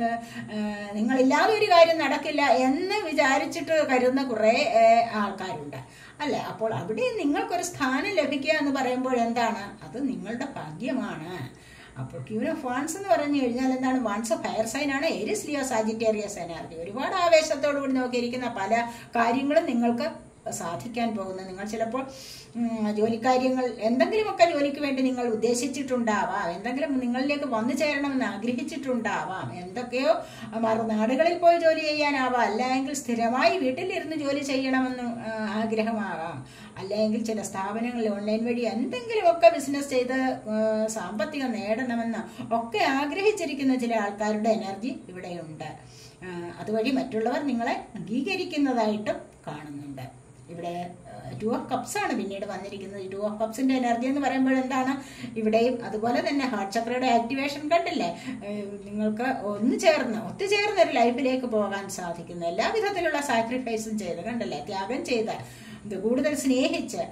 നിങ്ങളില്ലാതെ ഒരു കാര്യം നടക്കില്ല എന്ന് വിചാരിച്ചിട്ട് കരുതുന്ന കുറേ ആൾക്കാരുണ്ട് അല്ലെ. അപ്പോൾ അവിടെ നിങ്ങൾക്കൊരു സ്ഥാനം ലഭിക്കുക എന്ന് പറയുമ്പോൾ എന്താണ്, അത് നിങ്ങളുടെ ഭാഗ്യമാണ്. അപ്പോൾ ക്യൂൻ ഓഫ് വാൻസ് എന്ന് പറഞ്ഞു കഴിഞ്ഞാൽ എന്താണ്, വാൻസ് ഫയർ സൈൻ ആണ്, ഏരിയസ് ലിയോ സാജിറ്റേറിയസ് എനർജി. ഒരുപാട് ആവേശത്തോടുകൂടി നോക്കിയിരിക്കുന്ന പല കാര്യങ്ങളും നിങ്ങൾക്ക് സാധിക്കാൻ പോകുന്നത്. നിങ്ങൾ ചിലപ്പോൾ ജോലിക്കാര്യങ്ങൾ എന്തെങ്കിലുമൊക്കെ ജോലിക്ക് വേണ്ടി നിങ്ങൾ ഉദ്ദേശിച്ചിട്ടുണ്ടാവാം, എന്തെങ്കിലും നിങ്ങളിലേക്ക് വന്നു ചേരണമെന്ന് ആഗ്രഹിച്ചിട്ടുണ്ടാവാം, എന്തൊക്കെയോ നാടുകളിൽ പോയി ജോലി ചെയ്യാനാവാം, അല്ലെങ്കിൽ സ്ഥിരമായി വീട്ടിലിരുന്ന് ജോലി ചെയ്യണമെന്ന് ആഗ്രഹമാകാം, അല്ലെങ്കിൽ ചില സ്ഥാപനങ്ങളിൽ ഓൺലൈൻ വഴി എന്തെങ്കിലുമൊക്കെ ബിസിനസ് ചെയ്ത് സാമ്പത്തികം നേടണമെന്ന് ഒക്കെ ആഗ്രഹിച്ചിരിക്കുന്ന ചില ആൾക്കാരുടെ എനർജി ഇവിടെയുണ്ട്. അതുവഴി മറ്റുള്ളവർ നിങ്ങളെ അംഗീകരിക്കുന്നതായിട്ടും കാണുന്നുണ്ട്. ഇവിടെ 2 ഓഫ് കപ്സ് ആണ് പിന്നീട് വന്നിരിക്കുന്നത്. 2 ഓഫ് കപ്സിന്റെ എനർജി എന്ന് പറയുമ്പോൾ എന്താണ്, ഇവിടെയും അതുപോലെ തന്നെ ഹാർട്ട് ചക്രയുടെ ആക്ടിവേഷൻ കണ്ടില്ലേ, നിങ്ങൾക്ക് ഒത്തുചേർന്ന് ഒരു ലൈഫിലേക്ക് പോകാൻ സാധിക്കുന്നു. എല്ലാവിധത്തിലുള്ള സാക്രിഫൈസും ചെയ്ത് കണ്ടല്ലേ, ത്യാഗം ചെയ്ത് കൂടുതൽ സ്നേഹിച്ച്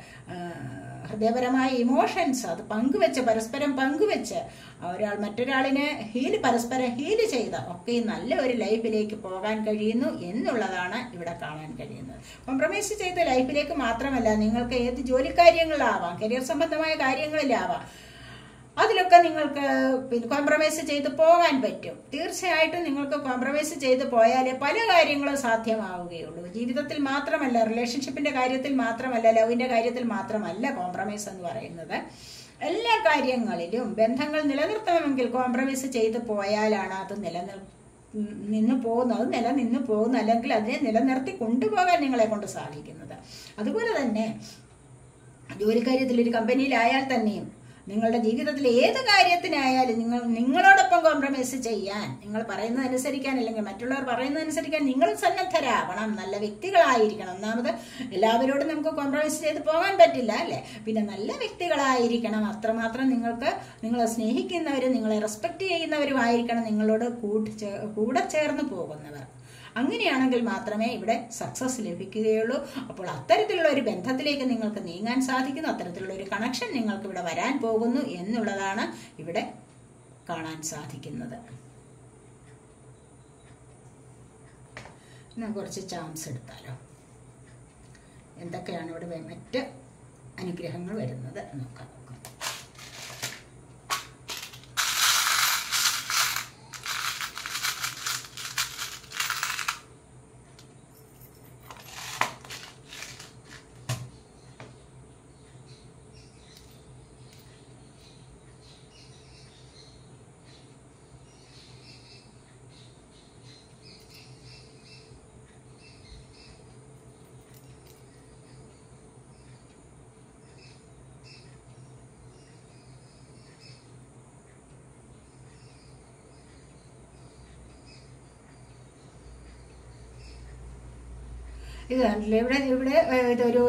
ഹൃദയപരമായ ഇമോഷൻസ് അത് പരസ്പരം പങ്കുവെച്ച് ഒരാൾ മറ്റൊരാളിനെ പരസ്പരം ഹീല് ചെയ്ത് ഒക്കെ നല്ല ഒരു ലൈഫിലേക്ക് പോകാൻ കഴിയുന്നു എന്നുള്ളതാണ് ഇവിടെ കാണാൻ കഴിയുന്നത്. കോംപ്രമൈസ് ചെയ്ത ലൈഫിലേക്ക് മാത്രമല്ല, നിങ്ങൾക്ക് ഏത് ജോലിക്കാര്യങ്ങളിലാവാം, കരിയർ സംബന്ധമായ കാര്യങ്ങളിലാവാം, അതിലൊക്കെ നിങ്ങൾക്ക് കോംപ്രമൈസ് ചെയ്ത് പോകാൻ പറ്റും. തീർച്ചയായിട്ടും നിങ്ങൾക്ക് കോംപ്രമൈസ് ചെയ്ത് പോയാലേ പല കാര്യങ്ങളും സാധ്യമാവുകയുള്ളൂ. ജീവിതത്തിൽ മാത്രമല്ല, റിലേഷൻഷിപ്പിന്റെ കാര്യത്തിൽ മാത്രമല്ല, ലവിന്റെ കാര്യത്തിൽ മാത്രമല്ല കോംപ്രമൈസ് എന്ന് പറയുന്നത്. എല്ലാ കാര്യങ്ങളിലും ബന്ധങ്ങൾ നിലനിർത്തണമെങ്കിൽ കോംപ്രമൈസ് ചെയ്ത് പോയാലാണ് അത് നിലനിന്ന് പോകുന്നത്, അല്ലെങ്കിൽ അതിനെ നിലനിർത്തി കൊണ്ടുപോകാൻ നിങ്ങളെ കൊണ്ട് സാധിക്കുന്നത്. അതുപോലെ തന്നെ ജോലിക്കാര്യത്തിൽ ഒരു കമ്പനിയിലായാൽ തന്നെയും നിങ്ങളുടെ ജീവിതത്തിൽ ഏത് കാര്യത്തിനായാലും നിങ്ങളോടൊപ്പം കോംപ്രമൈസ് ചെയ്യാൻ, നിങ്ങൾ പറയുന്നതനുസരിക്കാൻ, അല്ലെങ്കിൽ മറ്റുള്ളവർ പറയുന്നതനുസരിക്കാൻ നിങ്ങൾ സന്നദ്ധരാവണം. നല്ല വ്യക്തികളായിരിക്കണം. ഒന്നാമത് എല്ലാവരോടും നമുക്ക് കോംപ്രമൈസ് ചെയ്ത് പോകാൻ പറ്റില്ല അല്ലെ. പിന്നെ നല്ല വ്യക്തികളായിരിക്കണം. അത്രമാത്രം നിങ്ങളെ സ്നേഹിക്കുന്നവരും നിങ്ങളെ റെസ്പെക്ട് ചെയ്യുന്നവരുമായിരിക്കണം നിങ്ങളോട് കൂടെ ചേർന്ന് പോകുന്നവർ. അങ്ങനെയാണെങ്കിൽ മാത്രമേ ഇവിടെ സക്സസ് ലഭിക്കുകയുള്ളൂ. അപ്പോൾ അത്തരത്തിലുള്ള ഒരു ബന്ധത്തിലേക്ക് നിങ്ങൾക്ക് നീങ്ങാൻ സാധിക്കുന്നു, അത്തരത്തിലുള്ള ഒരു കണക്ഷൻ നിങ്ങൾക്ക് ഇവിടെ വരാൻ പോകുന്നു എന്നുള്ളതാണ് ഇവിടെ കാണാൻ സാധിക്കുന്നത്. കുറച്ച് ചാൻസ് എടുത്താലോ, എന്തൊക്കെയാണ് ഇവിടെ മറ്റ് അനുഗ്രഹങ്ങൾ വരുന്നത് നോക്കാം. ഇത് കണ്ടില്ലേ, ഇവിടെ ഇതൊരു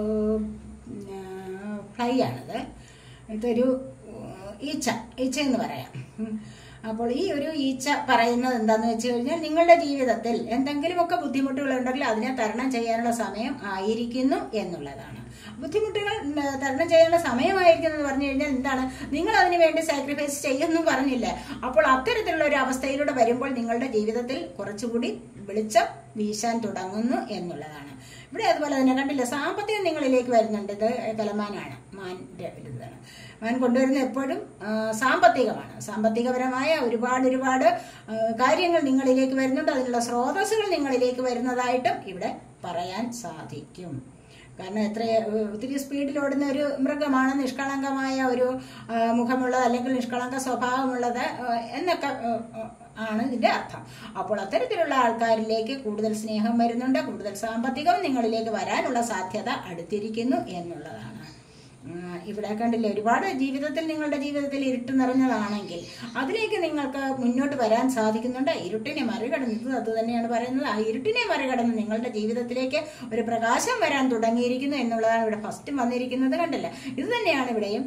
ഫ്ലൈ ആണിത്. ഇതൊരു ഈച്ച എന്ന് പറയാം. അപ്പോൾ ഈ ഒരു ഈച്ച പറയുന്നത് എന്താന്ന് വെച്ച് കഴിഞ്ഞാൽ, നിങ്ങളുടെ ജീവിതത്തിൽ എന്തെങ്കിലുമൊക്കെ ബുദ്ധിമുട്ടുകൾ ഉണ്ടെങ്കിൽ അതിനെ തരണം ചെയ്യാനുള്ള സമയം ആയിരിക്കുന്നു എന്നുള്ളതാണ്. ബുദ്ധിമുട്ടുകൾ തരണം ചെയ്യാനുള്ള സമയമായിരിക്കുന്നത് പറഞ്ഞു കഴിഞ്ഞാൽ എന്താണ്, നിങ്ങൾ അതിനു വേണ്ടി സാക്രിഫൈസ് ചെയ്യുന്നു പറഞ്ഞില്ലേ. അപ്പോൾ അത്തരത്തിലുള്ള ഒരു അവസ്ഥയിലൂടെ വരുമ്പോൾ നിങ്ങളുടെ ജീവിതത്തിൽ കുറച്ചുകൂടി വെളിച്ചം വീശാൻ തുടങ്ങുന്നു എന്നുള്ളതാണ്. ഇവിടെ അതുപോലെ തന്നെ കണ്ടില്ല, സാമ്പത്തികം നിങ്ങളിലേക്ക് വരുന്നുണ്ട്. ഇത് കലമാനാണ്, മാൻ്റെ ഇതാണ്. മാൻ കൊണ്ടുവരുന്ന എപ്പോഴും സാമ്പത്തികമാണ്. സാമ്പത്തികപരമായ ഒരുപാട് കാര്യങ്ങൾ നിങ്ങളിലേക്ക് വരുന്നുണ്ട്. അതിനുള്ള സ്രോതസ്സുകൾ നിങ്ങളിലേക്ക് വരുന്നതായിട്ടും ഇവിടെ പറയാൻ സാധിക്കും. കാരണം ഒത്തിരി സ്പീഡിൽ ഓടുന്ന ഒരു മൃഗമാണ്, നിഷ്കളങ്കമായ ഒരു മുഖമുള്ളത് അല്ലെങ്കിൽ നിഷ്കളങ്ക സ്വഭാവമുള്ളത് എന്നൊക്കെ ആണ് ഇതിന്റെ അർത്ഥം. അപ്പോൾ അത്തരത്തിലുള്ള ആൾക്കാരിലേക്ക് കൂടുതൽ സ്നേഹം വരുന്നുണ്ട്, കൂടുതൽ സാമ്പത്തികം നിങ്ങളിലേക്ക് വരാനുള്ള സാധ്യത അടുത്തിരിക്കുന്നു എന്നുള്ളതാണ്. ഇവിടെ കണ്ടില്ലേ, ഒരുപാട് നിങ്ങളുടെ ജീവിതത്തിൽ ഇരുട്ട് നിറഞ്ഞതാണെങ്കിൽ അതിലേക്ക് നിങ്ങൾക്ക് മുന്നോട്ട് വരാൻ സാധിക്കുന്നുണ്ട്. ഇരുട്ടിനെ മറികടന്നത് അത് തന്നെയാണ് പറയുന്നത്. ആ ഇരുട്ടിനെ മറികടന്ന് നിങ്ങളുടെ ജീവിതത്തിലേക്ക് ഒരു പ്രകാശം വരാൻ തുടങ്ങിയിരിക്കുന്നു എന്നുള്ളതാണ് ഇവിടെ ഫസ്റ്റ് വന്നിരിക്കുന്നത്. കണ്ടില്ല, ഇത് തന്നെയാണ് ഇവിടെയും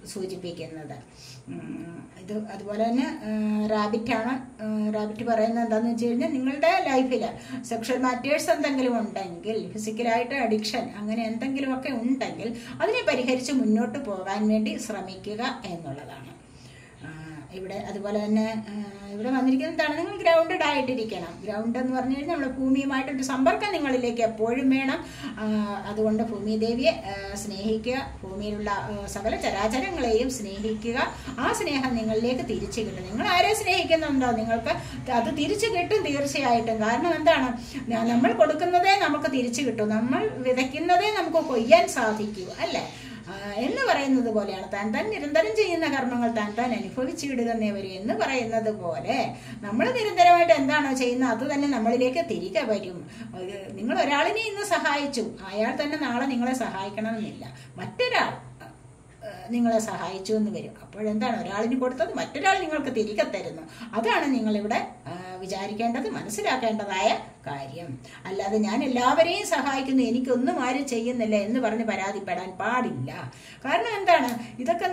സൂചിപ്പിക്കുന്നത്. ഇത് അതുപോലെ തന്നെ റാബിറ്റാണ്. റാബിറ്റ് പറയുന്നത് എന്താണെന്ന് വെച്ച് കഴിഞ്ഞാൽ നിങ്ങളുടെ ലൈഫിൽ സെക്ഷൽ മാറ്റേഴ്സ് എന്തെങ്കിലും ഉണ്ടെങ്കിൽ, ഫിസിക്കലായിട്ട് അഡിക്ഷൻ അങ്ങനെ എന്തെങ്കിലുമൊക്കെ ഉണ്ടെങ്കിൽ അതിനെ പരിഹരിച്ച് മുന്നോട്ട് പോകാൻ വേണ്ടി ശ്രമിക്കുക എന്നുള്ളതാണ്. ഇവിടെ അതുപോലെ തന്നെ ഇവിടെ വന്നിരിക്കുന്നത് എന്താണ്, നിങ്ങൾ ഗ്രൗണ്ടഡ് ആയിട്ടിരിക്കണം. ഗ്രൗണ്ട് എന്ന് പറഞ്ഞു കഴിഞ്ഞാൽ നമ്മൾ ഭൂമിയുമായിട്ടൊരു സമ്പർക്കം നിങ്ങളിലേക്ക് എപ്പോഴും വേണം. അതുകൊണ്ട് ഭൂമിദേവിയെ സ്നേഹിക്കുക, ഭൂമിയിലുള്ള സകല ചരാചരങ്ങളെയും സ്നേഹിക്കുക. ആ സ്നേഹം നിങ്ങളിലേക്ക് തിരിച്ചു കിട്ടും. നിങ്ങൾ ആരെ സ്നേഹിക്കുന്നുണ്ടോ നിങ്ങൾക്ക് അത് തിരിച്ചു കിട്ടും തീർച്ചയായിട്ടും. കാരണം എന്താണ്, നമ്മൾ കൊടുക്കുന്നതേ നമുക്ക് തിരിച്ചു കിട്ടും, നമ്മൾ വിതയ്ക്കുന്നതേ നമുക്ക് കൊയ്യാൻ സാധിക്കൂ, അല്ലേ എന്ന് പറയുന്നത് പോലെയാണ്. താൻ നിരന്തരം ചെയ്യുന്ന കർമ്മങ്ങൾ താൻ അനുഭവിച്ചിടുന്നവര് എന്ന് പറയുന്നത് പോലെ നമ്മൾ നിരന്തരമായിട്ട് എന്താണോ ചെയ്യുന്നത് അത് തന്നെ നമ്മളിലേക്ക് തിരികെ വരും. നിങ്ങൾ ഒരാളിനെ ഇന്ന് സഹായിച്ചു, അയാൾ തന്നെ നാളെ നിങ്ങളെ സഹായിക്കണമെന്നില്ല. മറ്റൊരാൾ നിങ്ങളെ സഹായിച്ചു എന്ന് വരും. അപ്പോഴെന്താണ്, ഒരാളിന് കൊടുത്തത് മറ്റൊരാൾ നിങ്ങൾക്ക് തിരികെ തരുന്നു. അതാണ് നിങ്ങളിവിടെ വിചാരിക്കേണ്ടത്, മനസ്സിലാക്കേണ്ടതായ കാര്യം. അല്ലാതെ ഞാൻ എല്ലാവരെയും സഹായിക്കുന്നു, എനിക്കൊന്നും ആരും ചെയ്യുന്നില്ല എന്ന് പറഞ്ഞ് പരാതിപ്പെടാൻ പാടില്ല. കാരണം എന്താണ്, ഇതൊക്കെ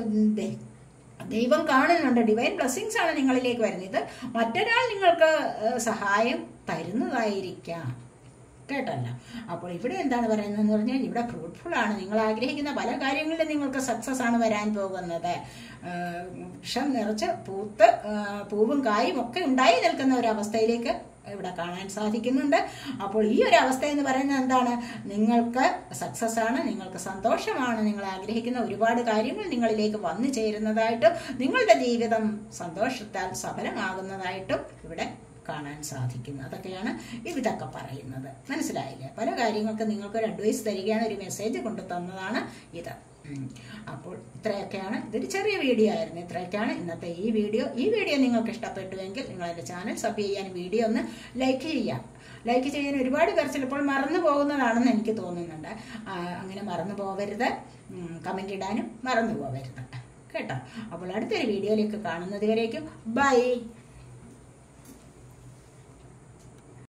ദൈവം കാണുന്നുണ്ട്. ഡിവൈൻ ബ്ലെസ്സിങ്സ് ആണ് നിങ്ങളിലേക്ക് വരുന്നത്. ഇത് മറ്റൊരാൾ നിങ്ങൾക്ക് സഹായം തരുന്നതായിരിക്കാം, കേട്ടല്ല. അപ്പോൾ ഇവിടെ എന്താണ് പറയുന്നതെന്ന് പറഞ്ഞാൽ ഇവിടെ ഫ്രൂട്ട്ഫുൾ ആണ്. നിങ്ങൾ ആഗ്രഹിക്കുന്ന പല കാര്യങ്ങളിലും നിങ്ങൾക്ക് സക്സസ് ആണ് വരാൻ പോകുന്നത്. വൃക്ഷം നിറച്ച് പൂത്ത് പൂവും കായും ഒക്കെ ഉണ്ടായി നിൽക്കുന്ന ഒരു അവസ്ഥയിലേക്ക് ഇവിടെ കാണാൻ സാധിക്കുന്നുണ്ട്. അപ്പോൾ ഈ ഒരു അവസ്ഥ എന്ന് പറയുന്നത് എന്താണ്, നിങ്ങൾക്ക് സക്സസ് ആണ്, നിങ്ങൾക്ക് സന്തോഷമാണ്, നിങ്ങൾ ആഗ്രഹിക്കുന്ന ഒരുപാട് കാര്യങ്ങൾ നിങ്ങളിലേക്ക് വന്നു ചേരുന്നതായിട്ടും നിങ്ങളുടെ ജീവിതം സന്തോഷത്താൽ സഫലമാകുന്നതായിട്ടും ഇവിടെ കാണാൻ സാധിക്കുന്നു. അതൊക്കെയാണ് ഇതൊക്കെ പറയുന്നത്. മനസ്സിലായില്ലേ? പല കാര്യങ്ങൾക്ക് നിങ്ങൾക്കൊരു അഡ്വൈസ് തരികയാണ്, ഒരു മെസ്സേജ് കൊണ്ടു തന്നതാണ് ഇത്. അപ്പോൾ ഇത്രയൊക്കെയാണ്, ഇതൊരു ചെറിയ വീഡിയോ ആയിരുന്നു. ഇത്രയൊക്കെയാണ് ഇന്നത്തെ ഈ വീഡിയോ. ഈ വീഡിയോ നിങ്ങൾക്ക് ഇഷ്ടപ്പെട്ടുവെങ്കിൽ നിങ്ങൾ എൻ്റെ ചാനൽ സബ് ചെയ്യാൻ, വീഡിയോ ഒന്ന് ലൈക്ക് ചെയ്യാം. ലൈക്ക് ചെയ്യാൻ ഒരുപാട് പേർ ചിലപ്പോൾ മറന്നു പോകുന്നതാണെന്ന് എനിക്ക് തോന്നുന്നുണ്ട്. അങ്ങനെ മറന്നു പോകരുത്. കമൻ്റ് ഇടാനും മറന്നു പോകരുത്, കേട്ടോ. അപ്പോൾ അടുത്തൊരു വീഡിയോയിലേക്ക് കാണുന്നത് വരേക്കും ബൈ.